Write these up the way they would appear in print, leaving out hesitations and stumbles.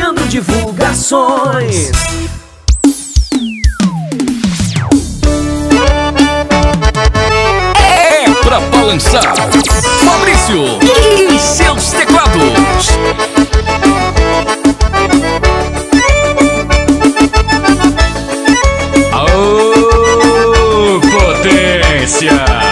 anunciando divulgações. É pra balançar Fabrício e seus teclados. Aô, potência!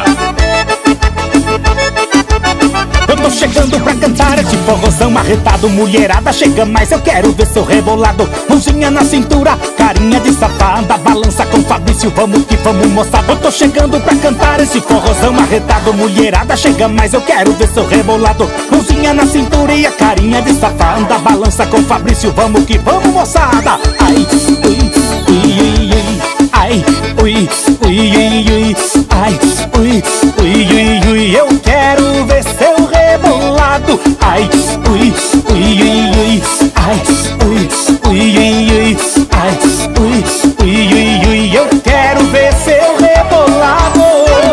Eu tô chegando pra cantar esse forrozão arretado. Mulherada chega mais, eu quero ver seu rebolado. Mãozinha na cintura, carinha de safada. Balança com Fabrício, vamos que vamos, moçada. Eu tô chegando pra cantar esse forrozão arretado. Mulherada chega mais, eu quero ver seu rebolado. Mãozinha na cintura e a carinha de safada. Balança com Fabrício, vamos que vamos, moçada. Ai, ui, ui, ui, ui. Ai, ui, ui, ui, ui. Ai, ui, ui, ui, ui. Eu quero ver seu rebolado. Ai, ui, ui, ui, ui. Ai, ui, ui, ui, ui. Ai, ui, ui, ui, ui. Eu quero ver seu rebolado.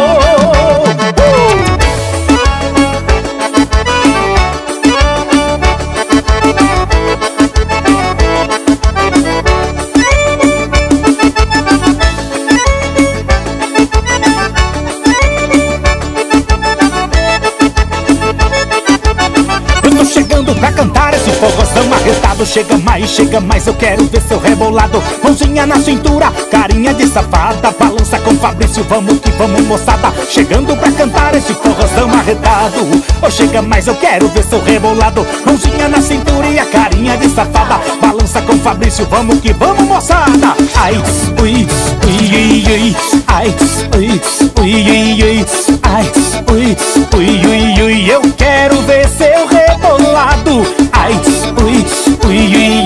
Pra cantar esse forrozão arretado. Chega mais, eu quero ver seu rebolado. Mãozinha na cintura, carinha de safada. Balança com Fabrício, vamos que vamos, moçada. Chegando pra cantar esse forrozão arretado. Oh, chega mais, eu quero ver seu rebolado. Mãozinha na cintura e a carinha de safada. Balança com Fabrício, vamos que vamos, moçada. Ai, ui, ui, ui, ui. Ai, ui, ui, ui, ui. Ai, ui, ui, ui, ui. Eu quero ver seu rebolado. Ai, ui, ui, ui,